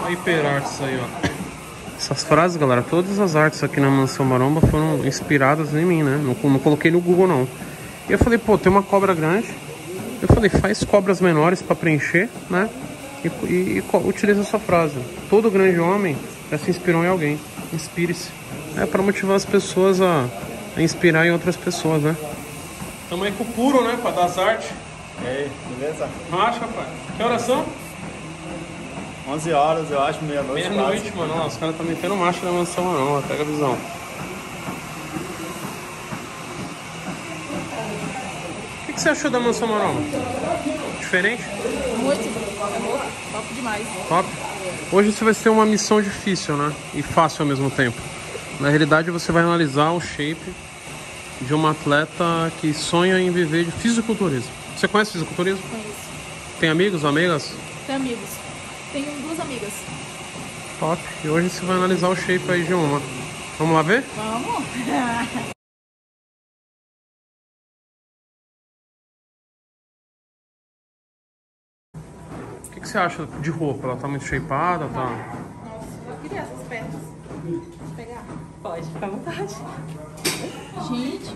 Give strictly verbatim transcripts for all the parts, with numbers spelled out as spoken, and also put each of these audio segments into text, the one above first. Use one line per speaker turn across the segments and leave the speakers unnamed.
Hyperarts aí, ó. Essas frases, galera, todas as artes aqui na Mansão Maromba foram inspiradas em mim, né? Não, não coloquei no Google, não. E eu falei, pô, tem uma cobra grande. Eu falei, faz cobras menores pra preencher, né? E, e, e utiliza essa frase. Todo grande homem já se inspirou em alguém. Inspire-se. É pra motivar as pessoas a, a inspirar em outras pessoas, né? Tamo aí com o Puro, né? Pra dar as artes.
E aí, beleza?
Acha, pai? Que horas são?
onze horas, eu acho, meia-noite.
Meia-noite, mano. Ó, os caras estão metendo marcha na Mansão Maromba. Pega a visão. O que, que você achou da Mansão Maromba? Diferente?
Muito. Amor, top demais.
Top. Hoje você vai ter uma missão difícil, né? E fácil ao mesmo tempo. Na realidade, você vai analisar o shape de uma atleta que sonha em viver de fisiculturismo. Você conhece fisiculturismo?
Conheço.
Tem amigos, amigas?
Tem amigos. Tenho duas amigas.
Top. E hoje você vai analisar o shape aí de uma. Vamos lá ver?
Vamos.
O que, que você acha de roupa? Ela tá muito shapeada? Tá...
Nossa, eu queria essas pernas. Posso pegar?
Pode, fica à vontade.
Gente.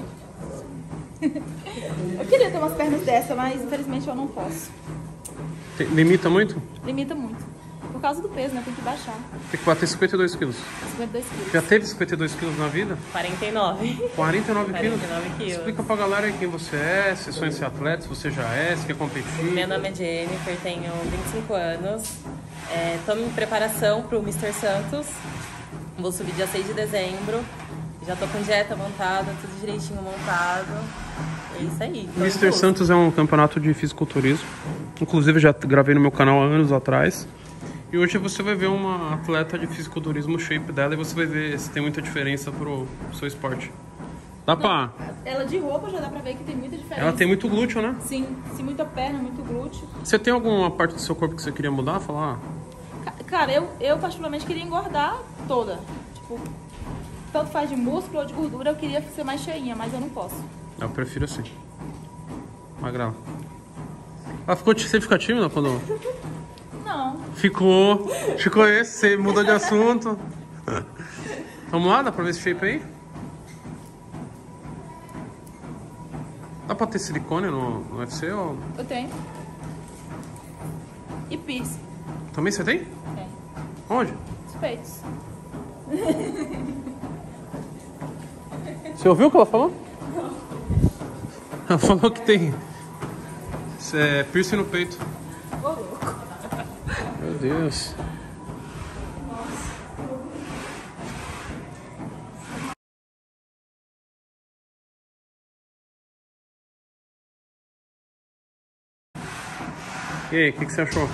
Eu queria ter umas pernas dessa, mas infelizmente eu não posso.
Tem, limita muito?
Limita muito. Por causa do peso, né? Tem que baixar.
Tem que bater cinquenta e dois quilos.
cinquenta e dois quilos.
Já teve cinquenta e dois quilos na vida?
quarenta e nove.
quarenta e nove quilos?
quarenta e nove quilos.
Explica pra galera aí quem você é, se sonha em ser atleta, se você já é, se quer competir.
Meu nome é Jennifer, tenho vinte e cinco anos. Estou em preparação para o mister Santos. Vou subir dia seis de dezembro. Já tô com dieta montada, tudo direitinho montado. É isso aí.
mister Santos é um campeonato de fisiculturismo. Inclusive já gravei no meu canal há anos atrás. E hoje você vai ver uma atleta de fisiculturismo, o shape dela, e você vai ver se tem muita diferença pro seu esporte. Dá pra...
Ela de roupa já dá pra ver que tem muita diferença.
Ela tem muito glúteo, né?
Sim, sim, muita perna, muito glúteo.
Você tem alguma parte do seu corpo que você queria mudar? Falar?
Ca- Cara, eu, eu particularmente queria engordar toda. Tipo, tanto faz de músculo ou de gordura, eu queria ser mais cheinha, mas eu não posso.
Eu prefiro assim. Magrela. Ela ficou... Você fica tímida quando...
Não.
Ficou. Te conheço, você mudou de assunto. Vamos lá, dá pra ver esse shape aí? Dá pra ter silicone no, no U F C? Ou...
Eu tenho. E piercing.
Também você tem?
Tem.
Onde?
Os peitos.
Você ouviu o que ela falou? Ela falou que tem é, piercing no peito.
Ô, louco.
Meu Deus. E aí, o que, que você achou?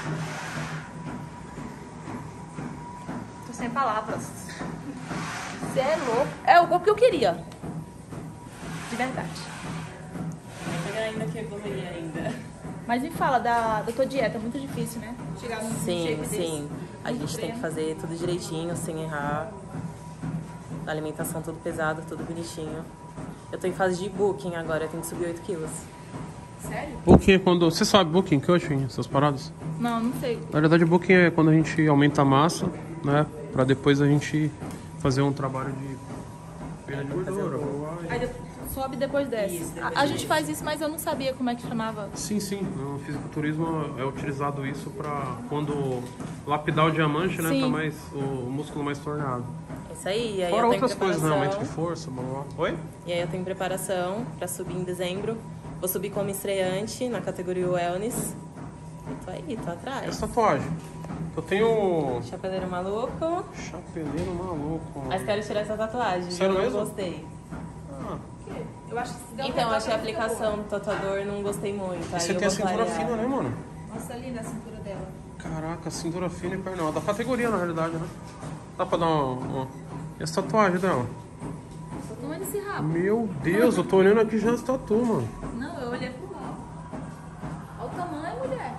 Tô sem palavras. Você é louco. É o corpo que eu queria. De verdade.
Ainda que evoluir ainda.
Mas me fala da, da tua dieta, é muito difícil, né? Chegar num
Sim,
shape desse.
sim. A
Muito
gente tem que
treino.
fazer tudo direitinho, sem errar. A alimentação tudo pesado, tudo bonitinho. Eu tô em fase de booking agora, eu tenho que subir oito quilos.
Sério?
Booking é quando... Você sabe booking que eu acho essas paradas?
Não, não sei.
Na verdade, booking é quando a gente aumenta a massa, né? Pra depois a gente fazer um trabalho de perda de gordura.
Aí depois- sobe depois desce.
Isso,
A-
depois
a, gente
desce.
faz isso, mas eu não sabia como é que chamava.
Sim, sim. No fisiculturismo é utilizado isso pra quando lapidar o diamante, né?
Sim.
Tá mais... o músculo mais torneado.
Isso aí, e aí
Fora
eu tenho
outras coisas, né?
preparação.
Aumento de força, blá, blá, blá. Oi?
E aí eu tenho preparação pra subir em dezembro. Vou subir como estreante na categoria Wellness. E tô aí, tô atrás.
Essa tatuagem. Eu tenho...
Chapeleiro maluco.
Chapeleiro maluco.
Mas quero tirar essa tatuagem.
Sério
eu não
mesmo?
gostei.
Ah,
Eu acho que se der um
Então, eu achei a
retoque, fica
aplicação do tatuador, não gostei muito.
e
Aí
você
eu
tem a
vou
cintura
clarear.
fina, né, mano?
boa. Nossa, linda a cintura dela.
Caraca, cintura fina e perna alta. Da categoria, na realidade, né? Dá pra dar uma... uma... E essa tatuagem dela?
Só tamanho desse rabo.
Meu Deus, eu tô olhando aqui já as tatu, mano.
Não, eu olhei pro lado. Olha o tamanho, mulher.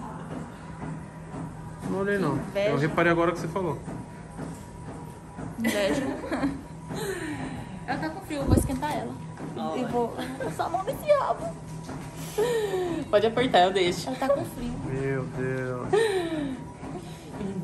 Não olhei, não.
inveja.
Eu reparei agora que você falou.
Inveja. Ela tá com frio, eu vou esquentar ela. E vou passar a mão nesse rabo.
Pode apertar, eu deixo.
Ela tá com frio.
Meu Deus.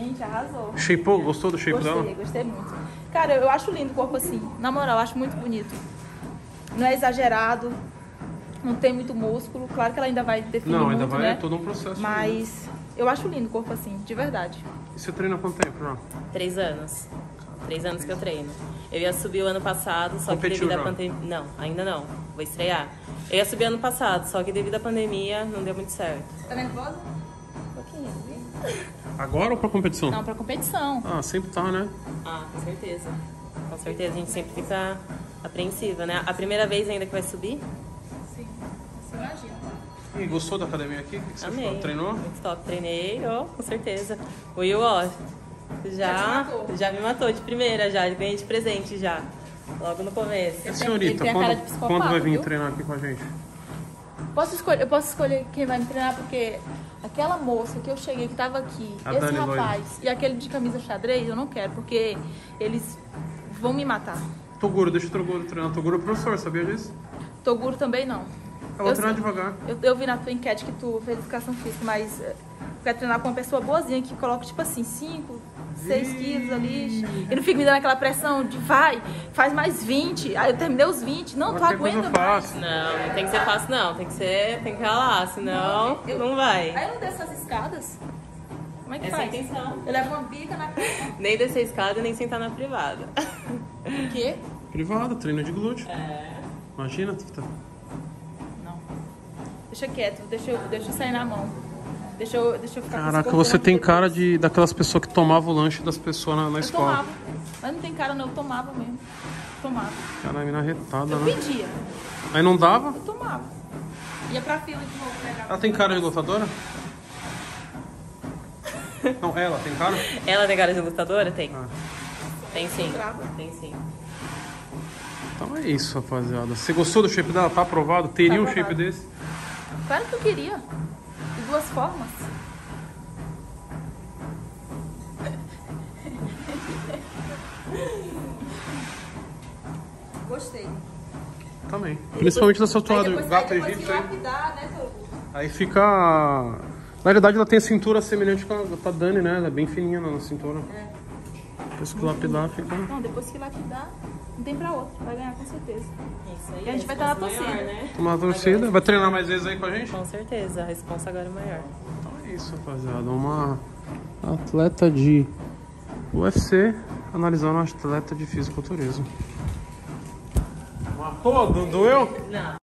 Gente, arrasou.
Shapeou? Gostou do shape
Gostei,
dela?
gostei muito. Cara, eu acho lindo o corpo assim. Na moral, eu acho muito bonito. Não é exagerado, não tem muito músculo. Claro que ela ainda vai definir
Não,
muito,
ainda vai,
né?
é todo um processo.
Mas eu acho lindo o corpo assim, de verdade.
E você treina há quanto tempo, já?
Três anos. Três anos que eu treino. Eu ia subir o ano passado, só
Competiu
que devido
já?
à pandemia... Não, ainda não. Vou estrear. Eu ia subir ano passado, só que devido à pandemia não deu muito certo.
Tá nervosa? Um pouquinho, viu?
Agora ou pra competição?
Não, pra competição.
Ah, sempre tá, né?
Ah, com certeza. Com certeza, a gente sempre fica apreensiva, né? A primeira vez ainda que vai subir?
Sim, você imagina.
E gostou da academia aqui? O que você
Amei.
falou? Treinou?
Muito top. Treinei, ó, com certeza. O Will, ó,
Já
já,
te matou.
já me matou de primeira, já. Ganhei de presente já. Logo no começo.
E a
Ele
senhorita,
tem a cara de
quando,
psicopata,
quando vai vir
viu?
treinar aqui com a gente?
Posso escolher, eu posso escolher quem vai me treinar, porque aquela moça que eu cheguei, que tava aqui,
A
esse
Dani
rapaz e aquele de camisa xadrez, eu não quero, porque eles vão me matar.
Toguro, deixa o Toguro treinar. Toguro é professor, sabia disso?
Toguro também não.
Eu vou
Eu
treinar
sei.
devagar.
Eu, eu vi na tua enquete que tu fez educação física, mas eh, quero treinar com uma pessoa boazinha que coloca, tipo assim, cinco, seis quilos ali. E não fica me dando aquela pressão de vai, faz mais vinte. Aí eu terminei os vinte. Não, tu
Qualquer coisa
aguenta
eu
mais.
faço.
Não, não tem que ser fácil, não. Tem que ser, tem que ralar, senão
Eu-
não vai.
Aí eu não desço as escadas. Como é que
Essa é a
faz?
intenção.
Eu levo uma bica na cara.
Nem descer a escada, nem sentar na privada.
O quê?
Privada, treino de glúteo.
É.
Imagina, tu tá...
Não. Deixa quieto, deixa eu, deixa eu sair na mão. Deixa eu, deixa eu ficar com esse
Caraca,
corpão
você
aqui
tem
depois.
cara de daquelas pessoas que tomavam o lanche das pessoas na, na
Eu
escola.
tomava. Mas não tem cara não, eu tomava mesmo. Tomava.
Caralho, mina retada,
Eu
né?
pedia,
Aí não dava?
eu tomava. Ia pra fila de novo pegar.
Ela tem cara de lutadora? Não, ela tem cara?
Ela tem cara de lutadora? Tem.
Ah.
Tem sim.
Brava.
Tem sim.
Então é isso, rapaziada. Você gostou do shape dela? Tá aprovado? Teria
Tá
um shape
aprovado.
desse?
Claro que eu queria. De duas formas. Gostei.
Também. Principalmente dessa
Aí
tua
depois-
gato
aí depois
egípcio aí.
que lapidar, né, Togo?
Aí fica... Na realidade ela tem a cintura semelhante com a, com a Dani, né? Ela é bem fininha na cintura.
É.
Depois que lapidar fica...
Não, depois que lapidar, não tem pra outro. Vai ganhar com certeza.
Isso aí.
E a gente vai estar na
responsa
torcida.
maior, né?
Tomar a torcida. Vai treinar mais vezes aí com a gente?
Com certeza. A responsa agora é maior.
Então é isso, rapaziada. Uma atleta de U F C analisando uma atleta de fisiculturismo. Matou? Do- Doeu?
Não.